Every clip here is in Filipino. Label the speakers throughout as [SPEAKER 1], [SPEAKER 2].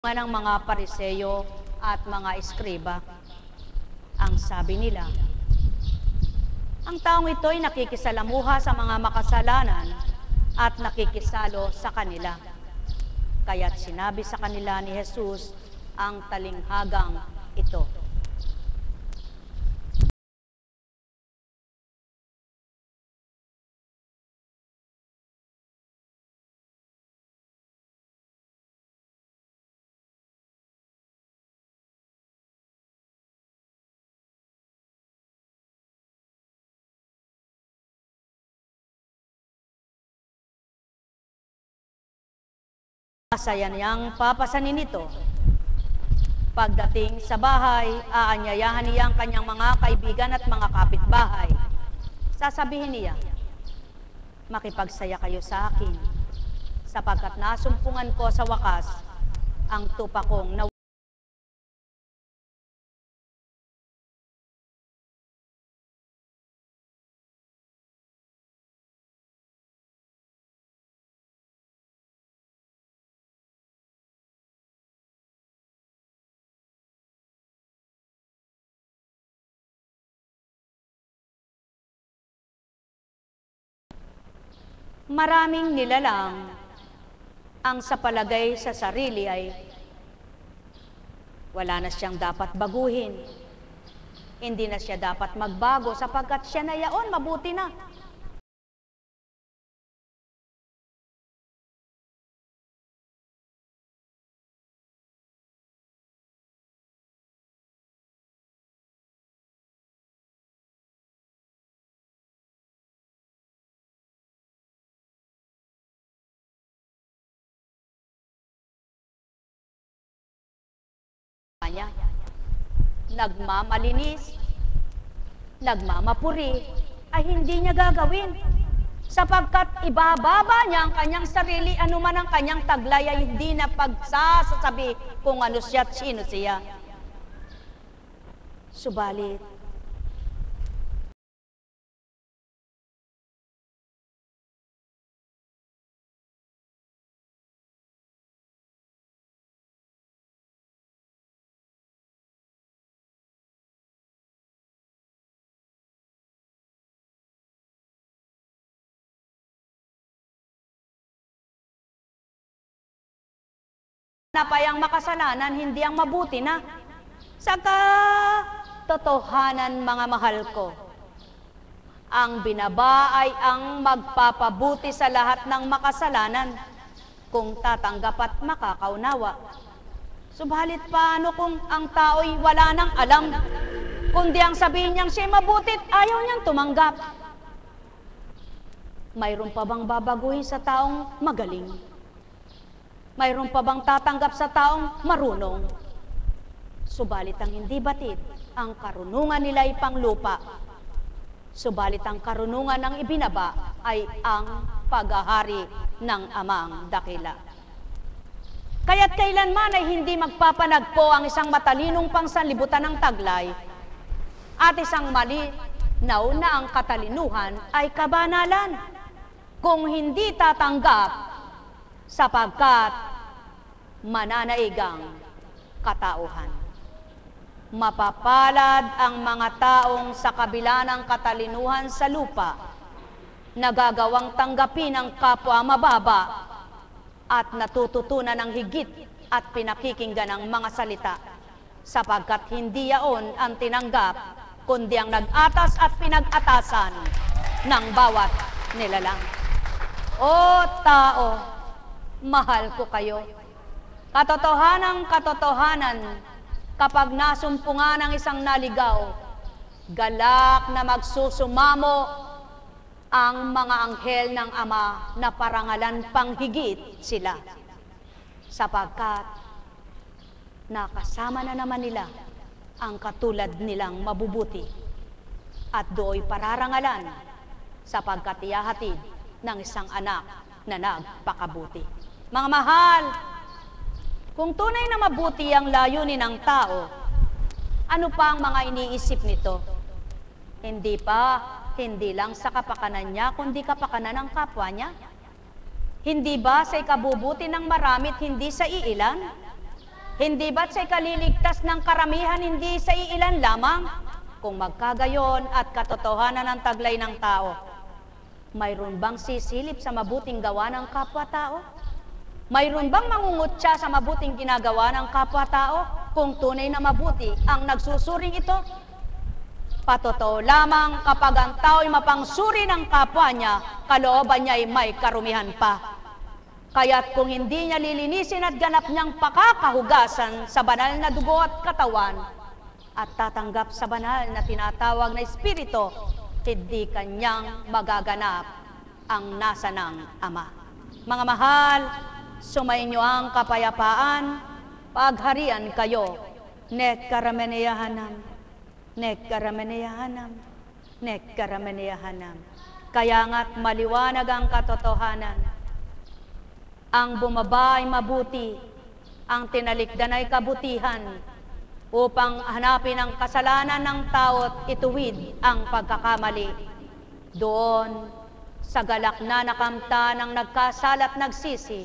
[SPEAKER 1] ng mga Pariseyo at mga eskriba. Ang sabi nila, ang taong ito ay nakikisalamuha sa mga makasalanan at nakikisalo sa kanila. Kaya't sinabi sa kanila ni Jesus ang talinghagang ito. Masaya niyang papasanin ito. Pagdating sa bahay, aanyayahan niya ang kanyang mga kaibigan at mga kapitbahay. Sasabihin niya, makipagsaya kayo sa akin, sapagkat nasumpungan ko sa wakas ang tupa kong nawala. Maraming nilalang ang sa palagay sa sarili ay wala na siyang dapat baguhin. Hindi na siya dapat magbago sapagkat siya na yaon, mabuti na. Nagmamalinis, nagmamapuri, ay hindi niya gagawin. Sapagkat ibababa niya ang kanyang sarili, anuman ang kanyang taglay ay hindi na pagsasasabi kung ano siya at sino siya. Subalit, napay ang makasalanan, hindi ang mabuti na. Sa katotohanan, mga mahal ko, ang binaba ay ang magpapabuti sa lahat ng makasalanan kung tatanggap at makakaunawa. Subalit paano kung ang tao'y wala nang alam, kundi ang sabihin niyang siya'y mabutit, ayaw niyang tumanggap? Mayroon pa bang babaguhin sa taong magaling? Mayroon pa bang tatanggap sa taong marunong? Subalit ang hindi batid, ang karunungan nila ay panglupa. Subalit ang karunungan ng ibinaba ay ang paghahari ng Amang dakila. Kaya't kailanman ay hindi magpapanagpo ang isang matalinong pangsanlibutan ng taglay at isang malinaw na ang katalinuhan ay kabanalan kung hindi tatanggap sapagkat mananaigang katauhan. Mapapalad ang mga taong sa kabila ng katalinuhan sa lupa, nagagawang tanggapin ang kapwa mababa at natututunan ng higit at pinakikinggan ng mga salita, sapagkat hindi yaon ang tinanggap, kundi ang nag-atas at pinag-atasan ng bawat nilalang. O tao, mahal ko kayo. Katotohanan, kapag nasumpungan ng isang naligaw, galak na magsusumamo ang mga anghel ng Ama na parangalan pang higit sila. Sapagkat nakasama na naman nila ang katulad nilang mabubuti at do'y pararangalan sapagkat ihahatid ng isang anak na nagpakabuti. Mga mahal, kung tunay na mabuti ang layunin ng tao, ano pa ang mga iniisip nito? Hindi lang sa kapakanan niya, kundi kapakanan ng kapwa niya. Hindi ba sa ikabubuti ng maramit, hindi sa iilan? Hindi ba't siya'y kaliligtas ng karamihan, hindi sa iilan lamang? Kung magkagayon at katotohanan ng taglay ng tao, mayroon bang sisilip sa mabuting gawa ng kapwa-tao? Mayroon bang mangungutya sa mabuting ginagawa ng kapwa-tao? Kung tunay na mabuti ang nagsusuring ito, patotoo lamang kapag ang tao'y mapangsuri ng kapwa niya, kalooban niya'y may karumihan pa. Kaya't kung hindi niya lilinisin at ganap niyang pakakahugasan sa banal na dugo at katawan, at tatanggap sa banal na tinatawag na Espiritu, hindi kanyang magaganap ang nasa ng Ama. Mga mahal, sumainyo ang kapayapaan, pagharian kayo, nek karameneyahanam, nek karameneyahanam, nek karameneyahanam. Kaya nga't maliwanag ang katotohanan. Ang bumaba ay mabuti, ang tinalikdan ay kabutihan, upang hanapin ang kasalanan ng tao't ituwid ang pagkakamali. Doon, sa galak na nakamta ng nagkasala't nagsisi,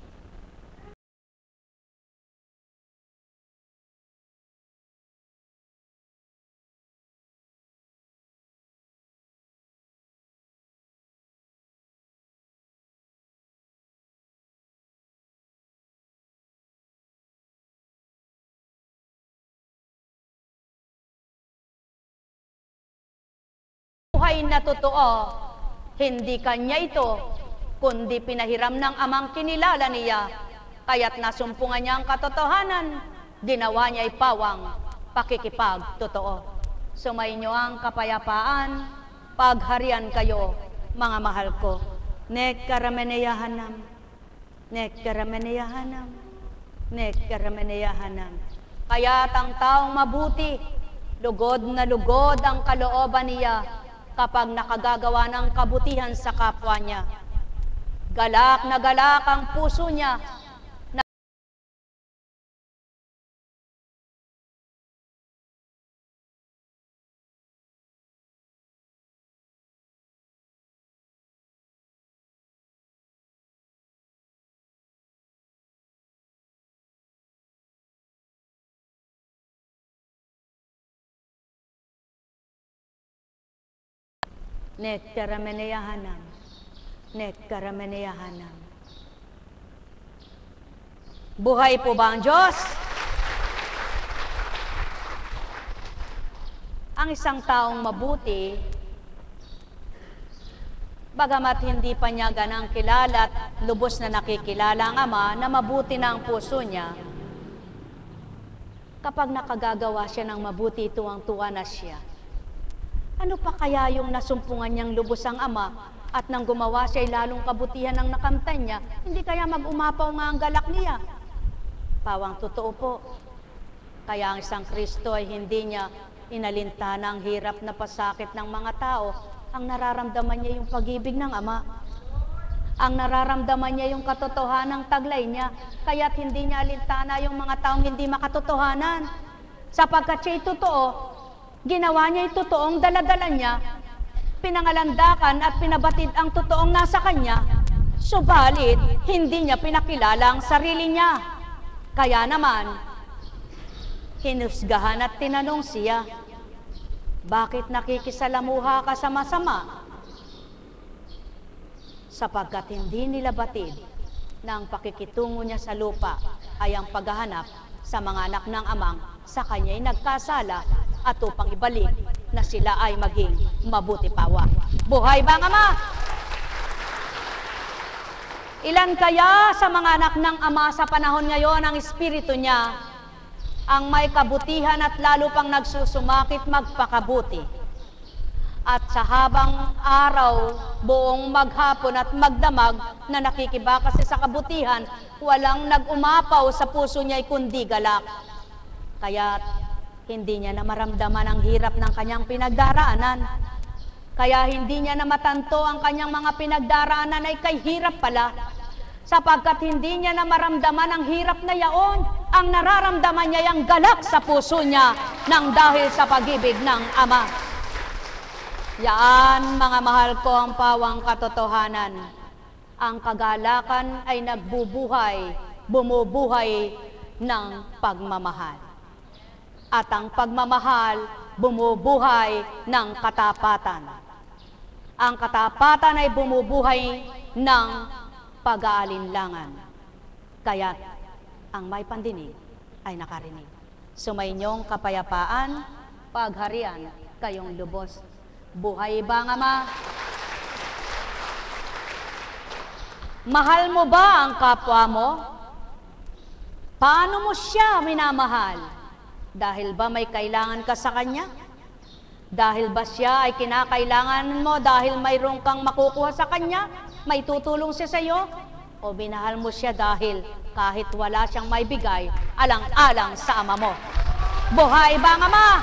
[SPEAKER 1] buhay na totoo, hindi kanya ito, kundi pinahiram ng Amang kinilala niya, kaya't nasumpungan niya ang katotohanan, ginawa niya ay pawang pakikipagtotoo. Sumainyo ang kapayapaan, pagharian kayo, mga mahal ko. Nek karameneyahanam, nek karameneyahanam, nek karameneyahanam. Kaya't ang taong mabuti, lugod na lugod ang kalooban niya, kapag nakagagawa ng kabutihan sa kapwa niya. Galak na galak ang puso niya na nek karameneyahanam, nek karameneyahanam. Buhay po ba ang Diyos? Ang isang taong mabuti, bagamat hindi pa niya ganang kilala at lubos na nakikilala ang Ama na mabuti na ang puso niya, kapag nakagagawa siya ng mabuti, tuwang-tuwa na siya. Ano pa kaya yung nasumpungan niyang lubos ang Ama at nang gumawa siya ay lalong kabutihan ang nakamtan niya, hindi kaya mag-umapaw nga ang galak niya? Pawang totoo po. Kaya ang isang Kristo ay hindi niya inalintana ang hirap na pasakit ng mga tao. Ang nararamdaman niya yung pag-ibig ng Ama. Ang nararamdaman niya yung katotohanan ng taglay niya. Kaya't hindi niya alintana yung mga taong hindi makatotohanan. Sapagkat siya'y totoo, ginawa niya yung totoong daladala niya, pinangalandakan at pinabatid ang totoong nasa kanya, subalit hindi niya pinakilala ang sarili niya. Kaya naman, hinusgahan at tinanong siya, bakit nakikisalamuha ka sa masama? Sapagkat hindi nila batid na ang pakikitungo niya sa lupa ay ang paghahanap sa mga anak ng Amang sa kanya'y nagkasala at upang ibalik na sila ay maging mabuti pawa. Buhay ba ang Ama? Ilan kaya sa mga anak ng Ama sa panahon ngayon ang Espiritu niya ang may kabutihan at lalo pang nagsusumakit magpakabuti? At sa habang araw, buong maghapon at magdamag na nakikibakasi sa kabutihan, walang nag-umapaw sa puso niya kundi galak. Kaya't hindi niya na maramdaman ang hirap ng kanyang pinagdaraanan. Kaya hindi niya na matanto ang kanyang mga pinagdaraanan ay kay hirap pala. Sapagkat hindi niya na maramdaman ang hirap na yaon, ang nararamdaman niya yung galak sa puso niya nang dahil sa pag-ibig ng Ama. Yaan, mga mahal ko, ang pawang katotohanan. Ang kagalakan ay nagbubuhay, bumubuhay ng pagmamahal. At ang pagmamahal bumubuhay ng katapatan. Ang katapatan ay bumubuhay ng pag-aalinlangan. Kaya't ang may pandinig ay nakarinig. Sumainyong kapayapaan, pagharian, kayong lubos. Buhay ba nga ma? Mahal mo ba ang kapwa mo? Paano mo siya minamahal? Dahil ba may kailangan ka sa kanya? Dahil ba siya ay kinakailangan mo dahil mayroon kang makukuha sa kanya? May tutulong siya sa iyo? O binahal mo siya dahil kahit wala siyang may bigay, alang-alang sa ama mo? Buhay ba nga ma?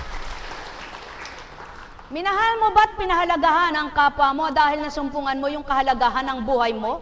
[SPEAKER 1] Minahal mo ba't pinahalagahan ang kapwa mo dahil nasumpungan mo yung kahalagahan ng buhay mo?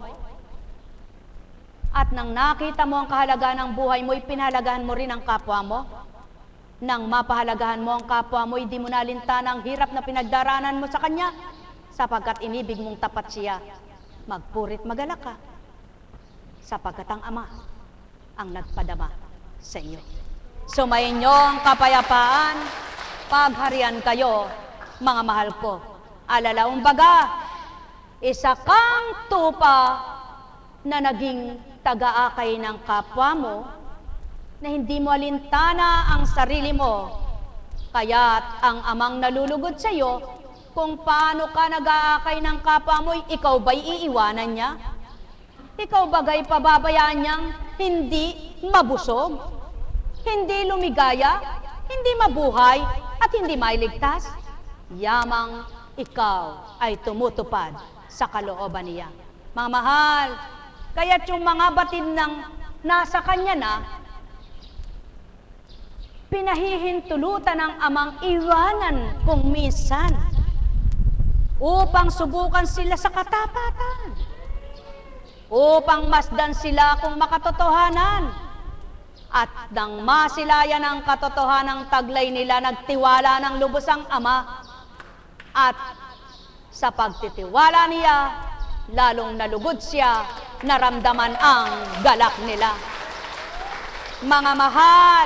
[SPEAKER 1] At nang nakita mo ang kahalagahan ng buhay mo, ipinahalagahan mo rin ang kapwa mo? Nang mapahalagahan mo ang kapwa mo, hindi mo nalintan ang hirap na pinagdaranan mo sa kanya, sapagkat inibig mong tapat siya. Magpurit magalak ka, sapagkat ang ama ang nagpadama sa inyo. Sumayin niyo ang kapayapaan, pagharian kayo, mga mahal ko. Alalaong baga, isa kang tupa na naging taga-akay ng kapwa mo, na hindi mo alintana ang sarili mo, kaya't ang amang nalulugod sa iyo, kung paano ka nag-aakay ng kapwa mo, ikaw ba'y iiwanan niya? Ikaw bagay pababayaan niyang hindi mabusog, hindi lumigaya, hindi mabuhay, at hindi mailigtas? Yamang ikaw ay tumutupad sa kalooban niya. Mga mahal, kaya't yung mga batid ng nasa kanya na, pinahihintulutan ng amang iwanan kung minsan upang subukan sila sa katapatan, upang masdan sila kung makatotohanan. At nang masilayan ang katotohanang taglay nila, nagtiwala ng lubos ang ama. At sa pagtitiwala niya, lalong nalugod siya, naramdaman ang galak nila. Mga mahal,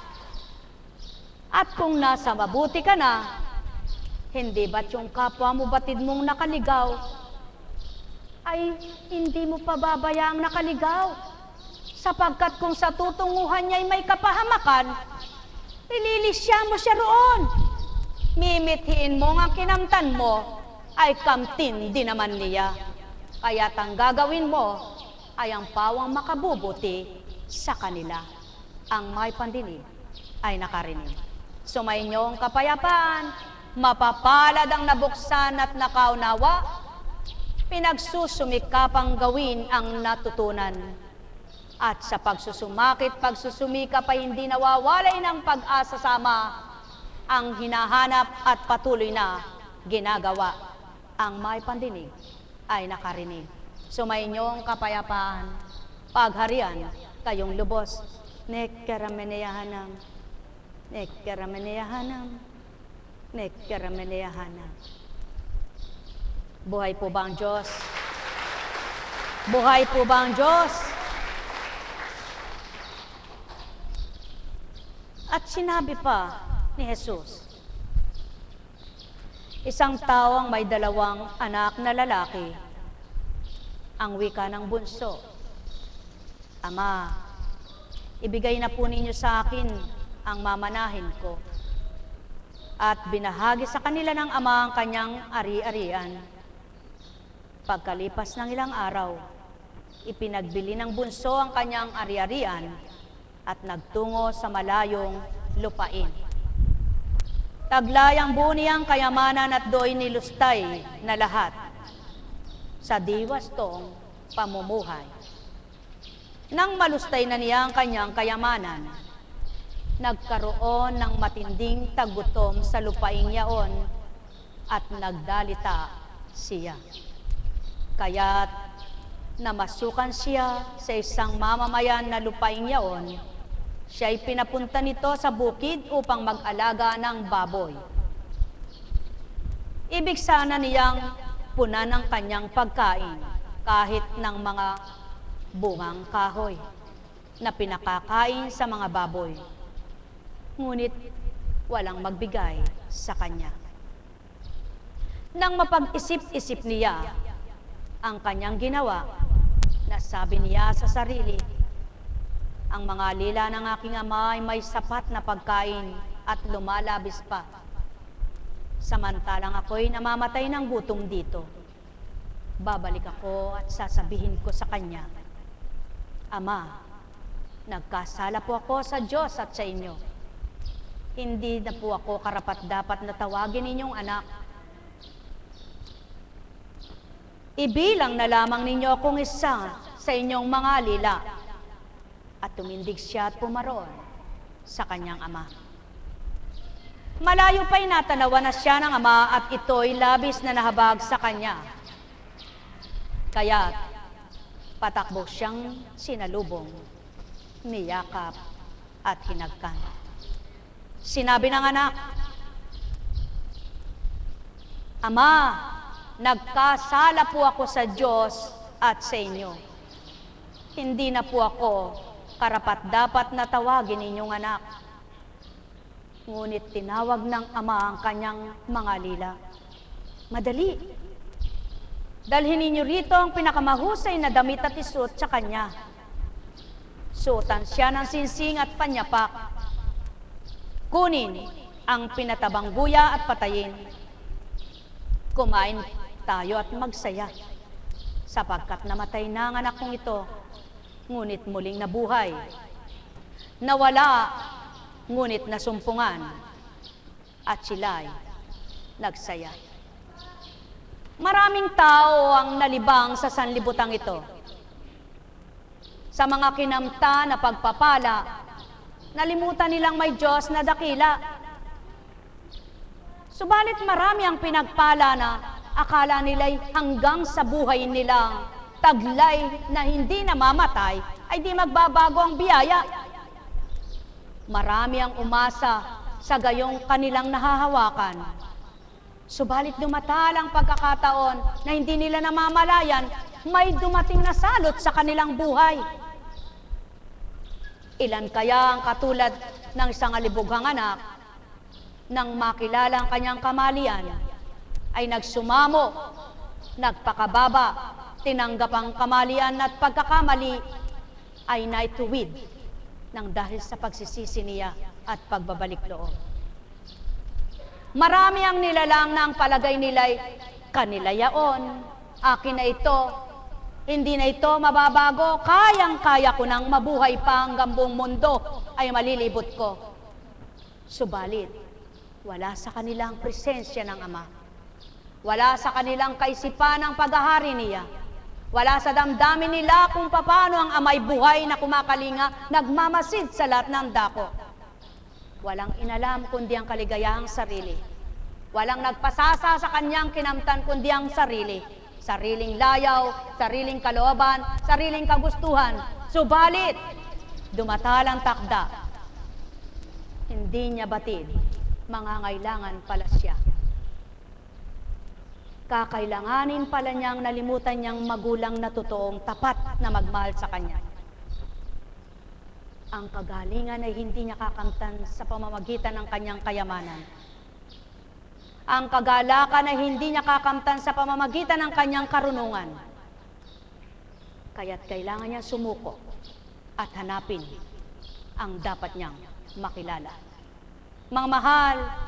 [SPEAKER 1] at kung nasa mabuti ka na, hindi ba't yung kapwa mo batid mong nakaligaw, ay hindi mo pababayaang nakaligaw? Sapagkat kung sa tutunguhan niya'y may kapahamakan, ililisya mo siya roon. Mimithiin mo ang kinamtan mo, ay kamtin din naman niya. Kaya't ang gagawin mo, ay ang pawang makabubuti sa kanila. Ang may pandinig ay nakarinig. Sumainyo ang kapayapaan, mapapalad ang nabuksan at nakaunawa, pinagsusumikapang gawin ang natutunan. At sa pagsusumakit, pagsusumikap ay hindi nawawalay ng pag-asa sama ang hinahanap at patuloy na ginagawa. Ang may pandinig ay nakarinig. Sumainyo ang kapayapaan, pagharian, kayong lubos. Nekkarameneyahanam, nekkarameneyahanam, nekkarameneyahanam. Buhay po ba ang Diyos? Buhay po ba ang Diyos? At sinabi pa ni Jesus, isang tao ang may dalawang anak na lalaki, ang wika ng bunso, Ama, ibigay na po ninyo sa akin ang mamanahin ko. At binahagi sa kanila ng ama ang kanyang ari-arian. Pagkalipas ng ilang araw, ipinagbili ng bunso ang kanyang ari-arian at nagtungo sa malayong lupain. Taglay ang buo niyang kayamanan at do'y nilustay na lahat sa diwastong pamumuhay. Nang malustay na niya ang kanyang kayamanan, nagkaroon ng matinding tagutom sa lupain yaon at nagdalita siya. Kaya't namasukan siya sa isang mamamayan na lupain yaon. Siya'y pinapunta nito sa bukid upang mag-alaga ng baboy. Ibig sana niyang punan ang kanyang pagkain kahit ng mga bungang kahoy. na pinakakain sa mga baboy. Ngunit walang magbigay sa kanya. Nang mapag-isip-isip niya ang kanyang ginawa, nasabi niya sa sarili, ang mga lila ng aking ama ay may sapat na pagkain at lumalabis pa. Samantalang ako'y namamatay ng gutom dito. Babalik ako at sasabihin ko sa kanya, Ama, nagkasala po ako sa Diyos at sa inyo. Hindi na po ako karapat-dapat na tawagin ninyong anak. Ibilang na lamang ninyo akong isa sa inyong mga lila. At tumindig siya at pumaroon sa kanyang ama. Malayo pa'y natanawan na siya ng ama at ito'y labis na nahabag sa kanya. Kaya patakbo siyang sinalubong, niyakap at hinagkan. Sinabi ng anak, Ama, nagkasala po ako sa Diyos at sa inyo. Hindi na po ako karapat-dapat na tawagin inyong anak. Ngunit tinawag ng ama ang kanyang mga lila. Madali. Dalhin ninyo rito ang pinakamahusay na damit at isuot sa kanya. Suotan siya ng sinsing at panyapak. Kunin ang pinatabang buya at patayin. Kumain tayo at magsaya, sapagkat namatay na ang anak kong ito, ngunit muling nabuhay. Nawala, ngunit nasumpungan, at sila'y nagsaya. Maraming tao ang nalibang sa sanlibutang ito. Sa mga kinamta na pagpapala, nalimutan nilang may Diyos na dakila. Subalit marami ang pinagpala na akala nila'y hanggang sa buhay nilang taglay na hindi namamatay ay di magbabago ang biyaya. Marami ang umasa sa gayong kanilang nahahawakan. Subalit dumatal ang pagkakataon na hindi nila namamalayan, may dumating na salot sa kanilang buhay. Ilan kaya ang katulad ng isang alibughang anak, nang makilala ang kanyang kamalian, ay nagsumamo, nagpakababa, tinanggap ang kamalian at pagkakamali, ay naituwid nang dahil sa pagsisisi niya at pagbabalik loob. Marami ang nilalang na ang palagay nila'y kanila yaon, akin na ito, hindi na ito mababago, kayang-kaya ko nang mabuhay pa hanggang buong mundo ay malilibot ko. Subalit, wala sa kanilang presensya ng Ama. Wala sa kanilang kaisipan ang paghahari niya. Wala sa damdamin nila kung paano ang Ama'y buhay na kumakalinga, nagmamasid sa lahat ng dako. Walang inalam kundi ang kaligayahang sarili. Walang nagpasasa sa kanyang kinamtan kundi ang sarili. Sariling layaw, sariling kalooban, sariling kagustuhan. Subalit, dumatal ang takda. Hindi niya batid, mangangailangan pala siya. Kakailanganin pala niyang nalimutan niyang magulang na totoong tapat na magmahal sa kanya. Ang kagalingan ay hindi niya kakamtan sa pamamagitan ng kanyang kayamanan. Ang kagalakan ay hindi niya kakamtan sa pamamagitan ng kanyang karunungan. Kaya't kailangan niya sumuko at hanapin ang dapat niyang makilala. Mga mahal,